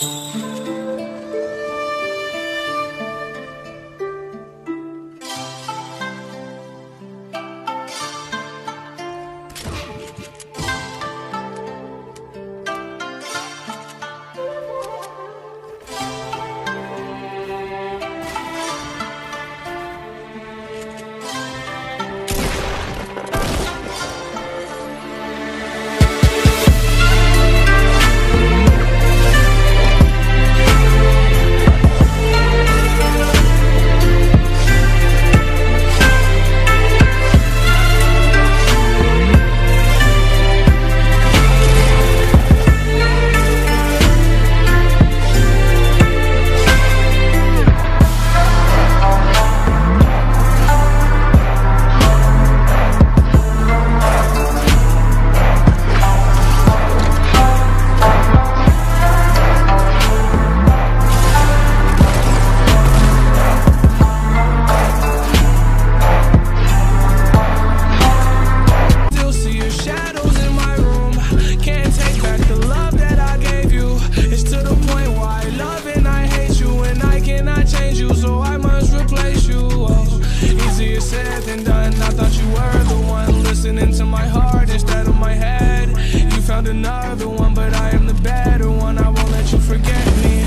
Another one, but I am the better one. I won't let you forget me.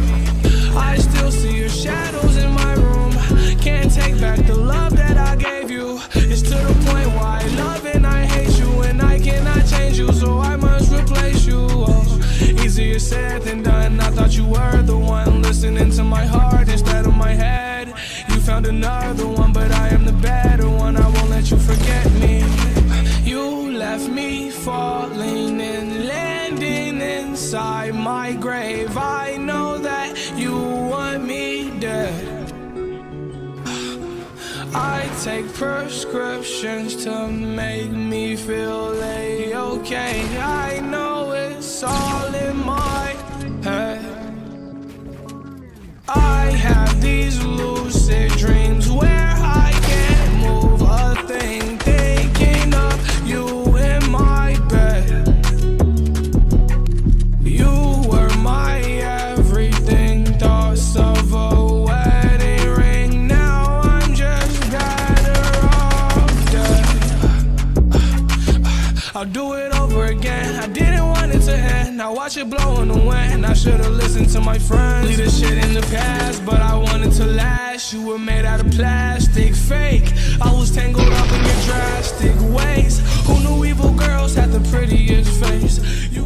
I still see your shadows in my room. Can't take back the love that I gave you. It's to the point why I love and I hate you, and I cannot change you, so I must replace you. Oh, easier said than done. I thought you were the one, listening to my heart instead of my head. You found another one, but I am the better one. I won't let you forget me. You left me falling and landing inside my grave. I know that you want me dead. I take prescriptions to make me feel okay. I know it's all in my head. I have these lucid dreams where I can't move a thing, thinking of you in my bed. You were my everything, thoughts of a wedding ring. Now I'm just better off dead. I'll do it over again. I didn't want it to end. Now watch it blow in the wind. I should've listened to my friends. Leave this shit in the past, but I wanted to last. You were made out of plastic, fake. I was tangled up in your drastic ways. Who knew evil girls had the prettiest face?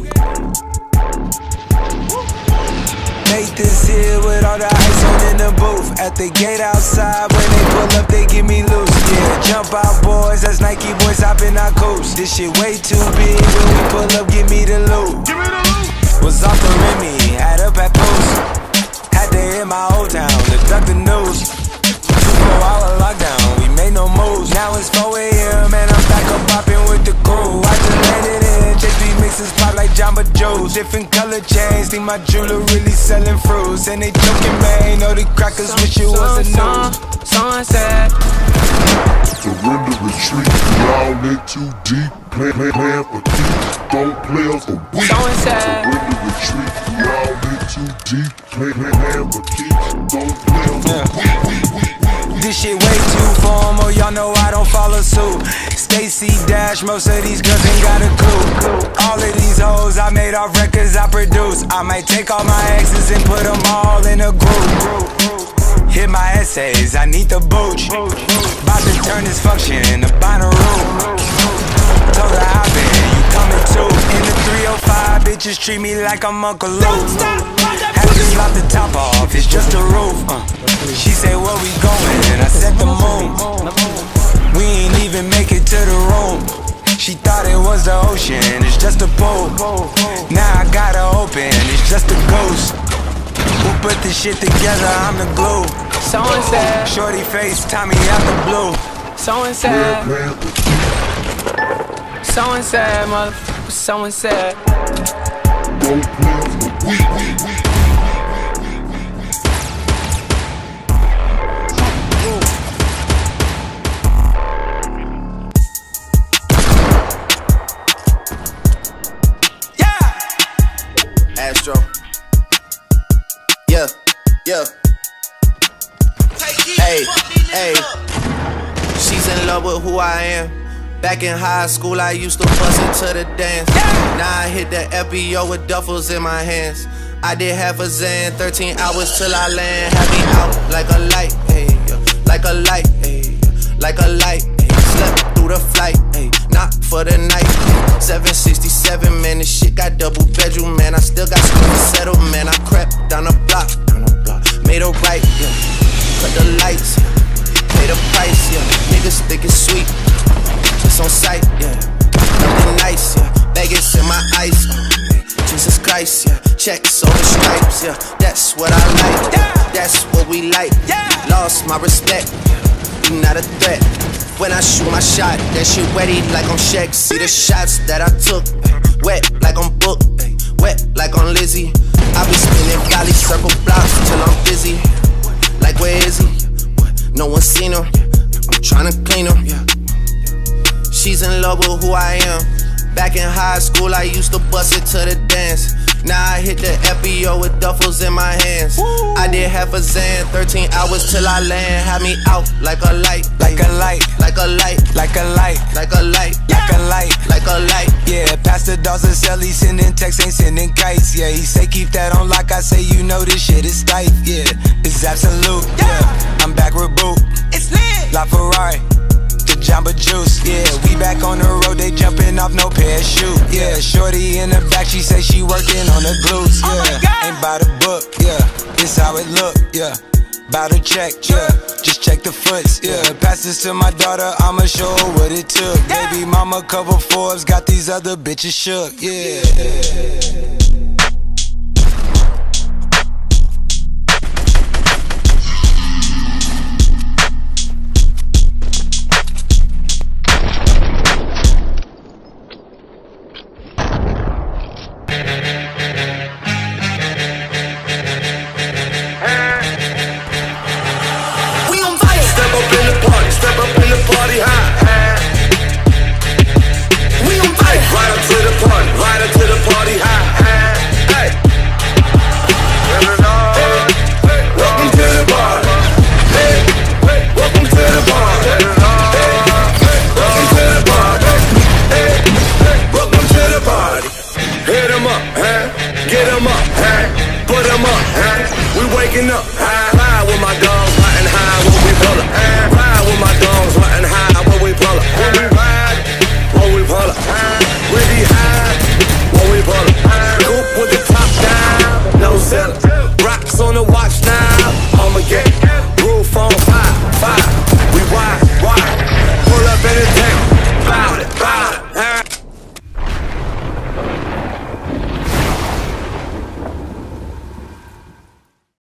Nathan's here with all the ice on in the booth. At the gate outside, when they pull up, they give me loose. Yeah, jump out boys, that's Nike boys hopping our coast. This shit way too big, when we pull up, give me the loot. Was off the Remy, had up at post. Had to hit my old town to duck the news. 24-hour lockdown, we made no moves. Now it's 4 AM and I'm back up popping with the crew. I just landed in, JP mixes pop like Jamba Joe's. Different color chains, think my jeweler really selling fruits. And they joking, man, know the crackers wish it was a news. Someone said surrender, retreat, y'all in too deep. Plan for keeps, don't play us a week. Someone said surrender, retreat, y'all in too deep. Plan for keeps, don't play us a week. This shit way too formal, y'all know I don't follow suit. Stacy Dash, most of these girls ain't got a clue. All of these hoes I made off records I produce. I might take all my exes and put them all in a group. Hit my essays, I need the booch. About to turn this function into Bonnaroo. Told her hop in, you coming too. In the 305, bitches treat me like I'm Uncle Luke. Had to slap the top off, it's just a roof. She say where we going, and I set the moon. We ain't even make it to the room. She thought it was the ocean, it's just a pool. Now I gotta open, it's just a ghost. Who put this shit together, I'm the glue. Someone said Shorty face, Tommy out the blue. Someone said someone said, motherfucker, someone said Don't play us a week. Astro, Yeah. Hey, hey. She's in love with who I am. Back in high school, I used to bust into the dance. Now I hit the FBO with duffels in my hands. I did half a Zan, 13 hours till I land. Had me out like a light, hey, like a light, hey, like a light. Slept through the flight, ayy, not for the night. 767, man, this shit got double bedroom, man. I still got school to settle, man. I crept down the block, made a right, yeah. Cut the lights, yeah. Pay the price, yeah. Niggas think it's sweet, it's on sight, yeah. Nothing nice, yeah. Vegas in my ice, Jesus Christ, yeah. Checks over stripes, yeah. That's what I like, yeah. That's what we like, yeah. Lost my respect, you not a threat. When I shoot my shot, that shit wetty like on Shaq. See the shots that I took, wet like on Book, wet like on Lizzie. I be spinning valley circle blocks till I'm busy. Like where is he? No one seen her. I'm tryna clean her. She's in love with who I am. Back in high school, I used to bust it to the dance. Now I hit the FBO with duffels in my hands. Woo. I did half a Zan, 13 hours till I land. Had me out like a light, like a light, like a light, like a light, like a light, like a light, like a light. Yeah, Pastor Dawson sell, he sending texts, ain't sending kites. Yeah, he say keep that on lock. I say you know this shit is tight. Yeah, it's absolute. Yeah, I'm back with Boot. It's lit. La Ferrari. Jamba Juice, yeah, we back on the road, they jumping off no parachute, yeah, shorty in the back, she say she working on the glutes, yeah, ain't by the book, yeah, this how it look, yeah, bout to check, yeah, just check the foots, yeah, pass this to my daughter, I'ma show her what it took, baby mama cover Forbes, got these other bitches shook, yeah. Up, high with my dogs, riding high when we pull up. Ride with my dogs, riding high when we pull up. When we ride, when we pull up. We be high when we pull up. Coupe with the top down, no cellar. Rocks on the watch.